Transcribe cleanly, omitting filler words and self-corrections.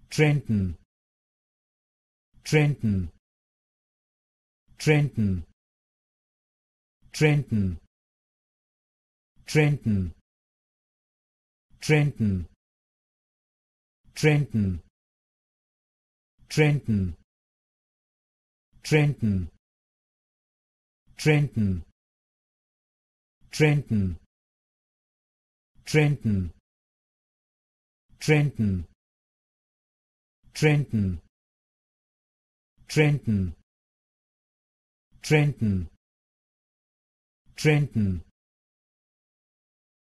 Trenton, Trenton, Trenton, Trenton, Trenton, Trenton, Trenton, Trenton, Trenton, Trenton, Trenton, Trenton, Trenton, Trenton, Trenton, Trenton, Trenton,